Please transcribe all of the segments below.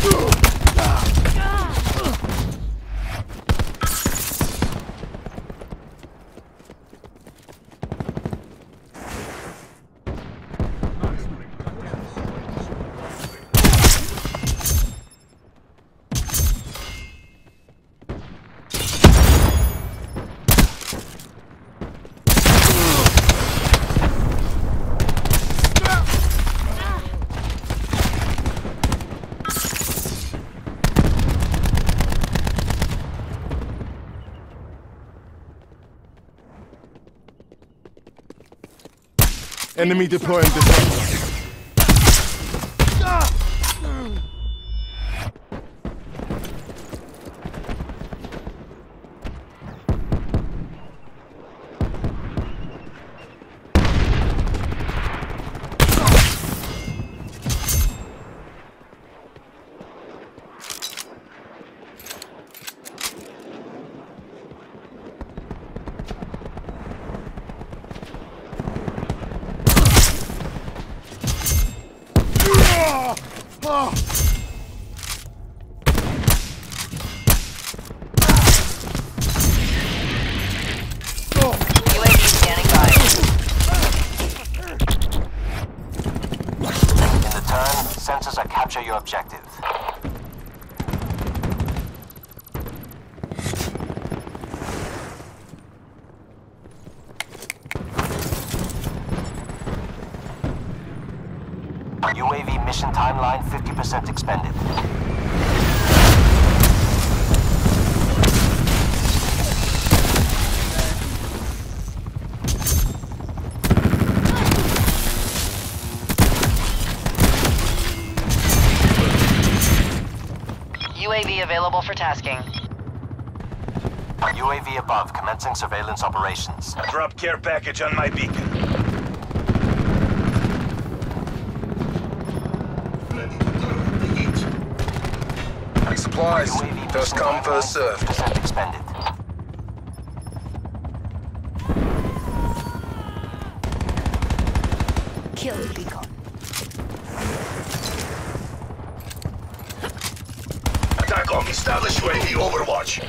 Enemy deploying defender. UAV standing by. In the turn, sensors are capture your objective. UAV mission timeline 50% expended. UAV available for tasking. UAV above, commencing surveillance operations. Drop care package on my beacon. Supplies. UAV First mission come, first timeline served. 50% expended. Kill beacon. TACOM, establish UAV overwatch.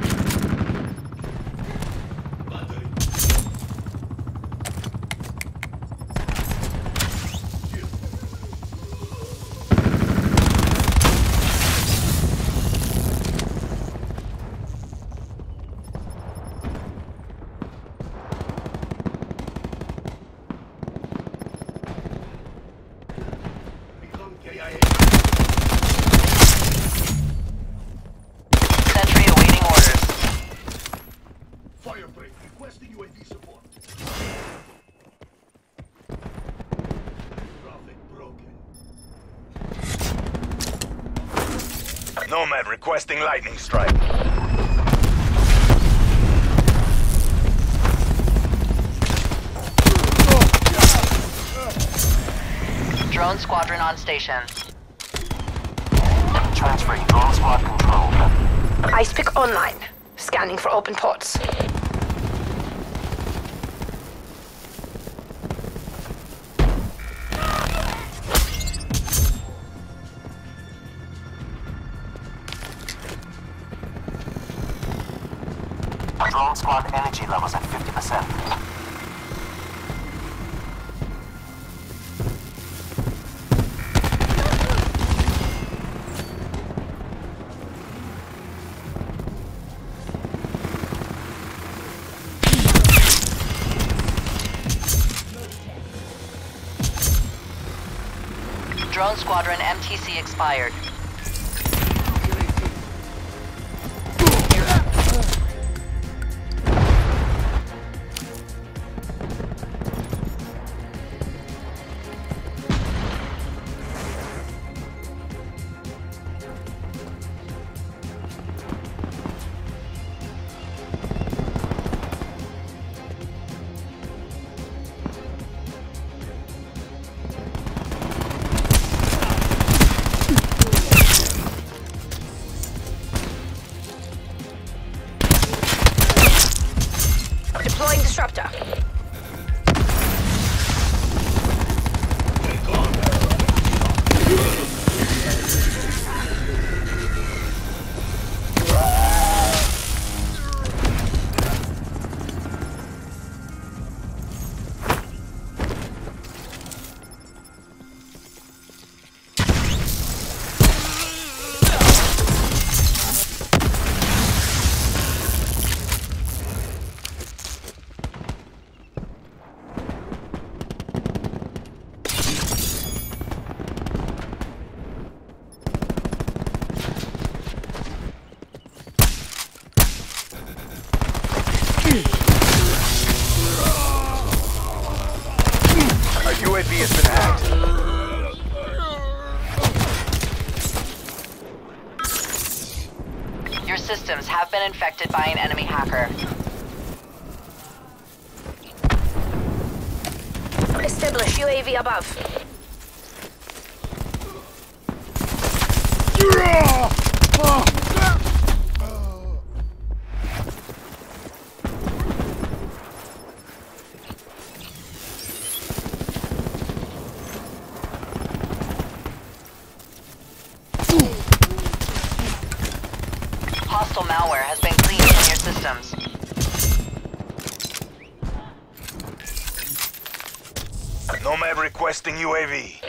Sentry awaiting orders. Firebreak requesting UAV support. Traffic broken. Nomad requesting lightning strike. Drone squadron on station. Transferring drone squad control. Icepick online. Scanning for open ports. Drone squad energy levels at 50%. Drone squadron MTC expired. has been hacked. Your systems have been infected by an enemy hacker. Establish UAV above. Hostile malware has been cleaned from your systems. Nomad requesting UAV.